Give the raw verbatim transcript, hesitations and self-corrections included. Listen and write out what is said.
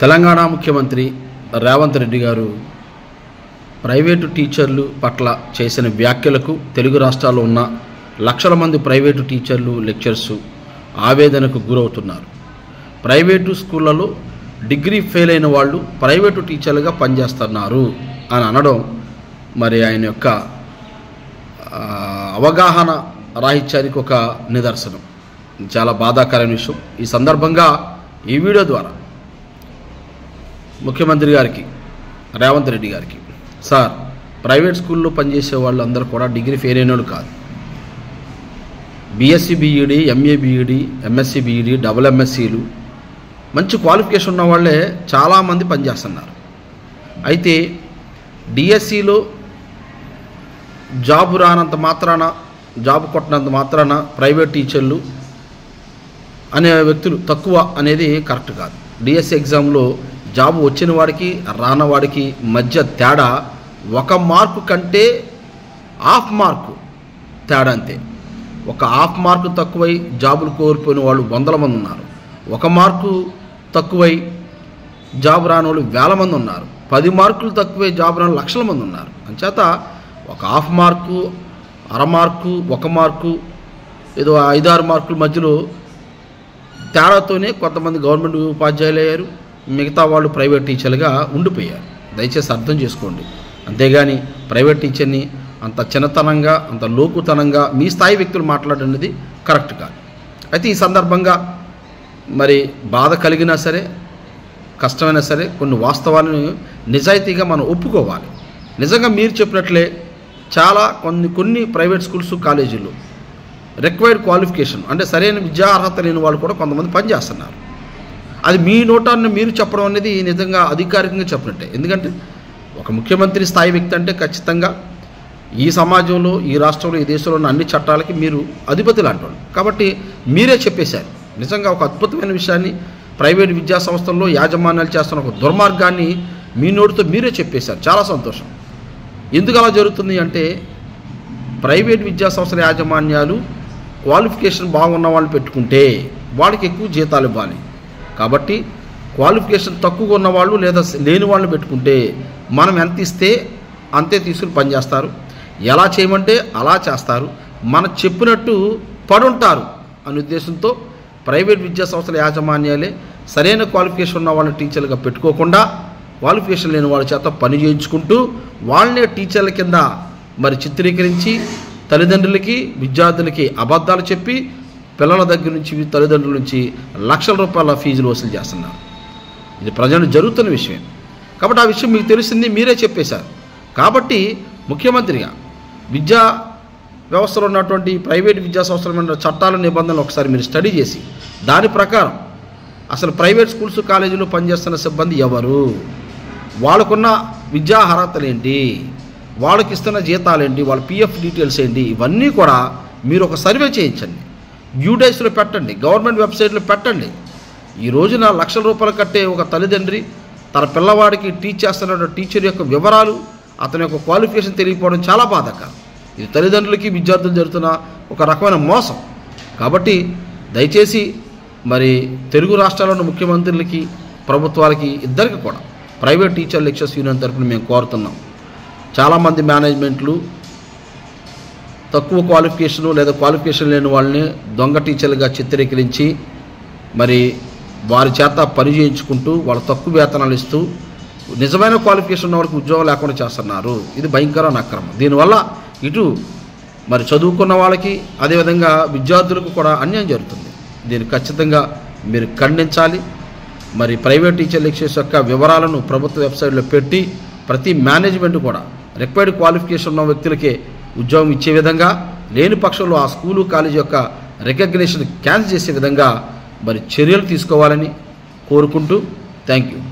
తెలంగాణ ముఖ్యమంత్రి రేవంత్ రెడ్డి గారు ప్రైవేటు టీచర్లు పట్ల చేసిన వ్యాఖ్యలకు తెలుగు రాష్ట్రాల్లో ఉన్న లక్షల మంది ప్రైవేటు టీచర్లు లెక్చరర్స్ ఆవేదనకు గురవుతున్నారు. ప్రైవేటు స్కూళ్ళలో డిగ్రీ ఫెయిల్ అయిన వాళ్ళు ప్రైవేటు టీచర్లుగా పనిచేస్తున్నారు అని అనడం మరి ఆయన యొక్క అవగాహన రాహిత్యానికి ఒక నిదర్శనం. చాలా బాధాకరమైన విషయం. ఈ సందర్భంగా ఈ వీడియో ద్వారా ముఖ్యమంత్రి గారికి రేవంత్ రెడ్డి గారికి, సార్, ప్రైవేట్ స్కూల్లో పనిచేసే వాళ్ళు అందరూ కూడా డిగ్రీ ఫెయిల్ అయిన వాళ్ళు కాదు. BSc BEd, MA BEd, MSc BEd, double ఎంఎస్సీలు మంచి క్వాలిఫికేషన్ ఉన్న వాళ్ళే చాలామంది పనిచేస్తున్నారు. అయితే డిఎస్సిలో జాబు రానంత మాత్రాన, జాబు కొట్టినంత మాత్రాన ప్రైవేట్ టీచర్లు అనే వ్యక్తులు తక్కువ అనేది కరెక్ట్ కాదు. డిఎస్సి ఎగ్జామ్లో జాబు వచ్చిన వాడికి రానవాడికి మధ్య తేడా ఒక మార్కు కంటే హాఫ్ మార్కు తేడా అంతే. ఒక హాఫ్ మార్కు తక్కువై జాబులు కోల్పోయిన వాళ్ళు వందల మంది ఉన్నారు. ఒక మార్కు తక్కువై జాబు రాని వాళ్ళు వేల మంది ఉన్నారు. పది మార్కులు తక్కువై జాబు రాని లక్షల మంది ఉన్నారు. అంచేత ఒక హాఫ్ మార్కు, అర మార్కు, ఒక మార్కు, ఏదో ఐదారు మార్కుల మధ్యలో తేడాతోనే కొంతమంది గవర్నమెంట్ ఉపాధ్యాయులు అయ్యారు, మిగతా వాళ్ళు ప్రైవేట్ టీచర్లుగా ఉండిపోయారు. దయచేసి అర్థం చేసుకోండి. అంతేగాని ప్రైవేట్ టీచర్ని అంత చిన్నతనంగా, అంత లోకుతనంగా మీ స్థాయి వ్యక్తులు మాట్లాడనేది కరెక్ట్ కాదు. అయితే ఈ సందర్భంగా మరి బాధ కలిగినా సరే, కష్టమైనా సరే, కొన్ని వాస్తవాలను నిజాయితీగా మనం ఒప్పుకోవాలి. నిజంగా మీరు చెప్పినట్లే చాలా కొన్ని కొన్ని ప్రైవేట్ స్కూల్స్, కాలేజీలు రిక్వైర్డ్ క్వాలిఫికేషన్ అంటే సరైన విద్యా అర్హత లేని వాళ్ళు కూడా కొంతమంది పనిచేస్తున్నారు. అది మీ నోటాన్ని మీరు చెప్పడం అనేది నిజంగా అధికారికంగా చెప్పినట్టే. ఎందుకంటే ఒక ముఖ్యమంత్రి స్థాయి వ్యక్తి అంటే ఖచ్చితంగా ఈ సమాజంలో, ఈ రాష్ట్రంలో, ఈ దేశంలో ఉన్న అన్ని చట్టాలకి మీరు అధిపతి లాంటి వాళ్ళు. కాబట్టి మీరే చెప్పేశారు. నిజంగా ఒక అద్భుతమైన విషయాన్ని, ప్రైవేట్ విద్యా సంస్థల్లో యాజమాన్యాలు చేస్తున్న ఒక దుర్మార్గాన్ని మీ నోటితో మీరే చెప్పేశారు. చాలా సంతోషం. ఎందుకు అలా జరుగుతుంది అంటే ప్రైవేట్ విద్యా సంస్థల యాజమాన్యాలు క్వాలిఫికేషన్ బాగున్న వాళ్ళు పెట్టుకుంటే వాళ్ళకి ఎక్కువ జీతాలు ఇవ్వాలి. కాబట్టి క్వాలిఫికేషన్ తక్కువగా ఉన్నవాళ్ళు లేదా లేని వాళ్ళని పెట్టుకుంటే మనం ఎంత ఇస్తే అంతే తీసుకుని పనిచేస్తారు. ఎలా చేయమంటే అలా చేస్తారు. మనం చెప్పినట్టు పడుంటారు అనే ఉద్దేశంతో ప్రైవేట్ విద్యా సంస్థల యాజమాన్యాలే సరైన క్వాలిఫికేషన్ ఉన్న వాళ్ళని టీచర్లుగా పెట్టుకోకుండా క్వాలిఫికేషన్ లేని వాళ్ళ చేత పని చేయించుకుంటూ వాళ్ళనే టీచర్ల కింద మరి చిత్రీకరించి తల్లిదండ్రులకి, విద్యార్థులకి అబద్ధాలు చెప్పి పిల్లల దగ్గర నుంచి, తల్లిదండ్రుల నుంచి లక్షల రూపాయల ఫీజులు వసూలు చేస్తున్నారు. ఇది ప్రజలు జరుగుతున్న విషయం. కాబట్టి ఆ విషయం మీకు తెలిసింది, మీరే చెప్పేశారు. కాబట్టి ముఖ్యమంత్రిగా విద్యా వ్యవస్థలో ఉన్నటువంటి ప్రైవేట్ విద్యా సంస్థల మీద చట్టాల నిబంధనలు ఒకసారి మీరు స్టడీ చేసి దాని ప్రకారం అసలు ప్రైవేట్ స్కూల్స్, కాలేజీలో పనిచేస్తున్న సిబ్బంది ఎవరు, వాళ్ళకున్న విద్యా అర్హతలు ఏంటి, వాళ్ళకి ఇస్తున్న జీతాలు ఏంటి, వాళ్ళ పిఎఫ్ డీటెయిల్స్ ఏంటి, ఇవన్నీ కూడా మీరు ఒక సర్వే చేయించండి. యూడైస్లో పెట్టండి, గవర్నమెంట్ వెబ్సైట్లో పెట్టండి. ఈ రోజున లక్షల రూపాయలు కట్టే ఒక తల్లిదండ్రి తన పిల్లవాడికి టీచ్ చేస్తున్న టీచర్ యొక్క వివరాలు, అతని యొక్క క్వాలిఫికేషన్ తెలియకపోవడం చాలా బాధాకరం. ఇది తల్లిదండ్రులకి, విద్యార్థులు జరుగుతున్న ఒక రకమైన మోసం. కాబట్టి దయచేసి మరి తెలుగు రాష్ట్రాల్లోని ముఖ్యమంత్రులకి, ప్రభుత్వాలకి, ఇద్దరికి కూడా ప్రైవేట్ టీచర్ లెక్చరర్స్ యూనియన్ తరఫున మేము కోరుతున్నాం. చాలామంది మేనేజ్మెంట్లు తక్కువ క్వాలిఫికేషను లేదా క్వాలిఫికేషన్ లేని వాళ్ళని దొంగ టీచర్లుగా చిత్రీకరించి మరి వారి చేత పని చేయించుకుంటూ వాళ్ళ తక్కువ వేతనాలు ఇస్తూ నిజమైన క్వాలిఫికేషన్ ఉన్న వాళ్ళకి ఉద్యోగం లేకుండా చేస్తున్నారు. ఇది భయంకరమైన అక్రమం. దీనివల్ల ఇటు మరి చదువుకున్న వాళ్ళకి, అదేవిధంగా విద్యార్థులకు కూడా అన్యాయం జరుగుతుంది. దీన్ని ఖచ్చితంగా మీరు ఖండించాలి. మరి ప్రైవేట్ టీచర్ లెక్చరర్స్ యొక్క వివరాలను ప్రభుత్వ వెబ్సైట్లో పెట్టి ప్రతి మేనేజ్మెంట్ కూడా రిక్వైర్డ్ క్వాలిఫికేషన్ ఉన్న వ్యక్తులకే ఉద్యోగం ఇచ్చే విధంగా, లేని పక్షంలో ఆ స్కూలు, కాలేజీ యొక్క రికగ్నిషన్ క్యాన్సిల్ చేసే విధంగా మరి చర్యలు తీసుకోవాలని కోరుకుంటూ థ్యాంక్ యూ.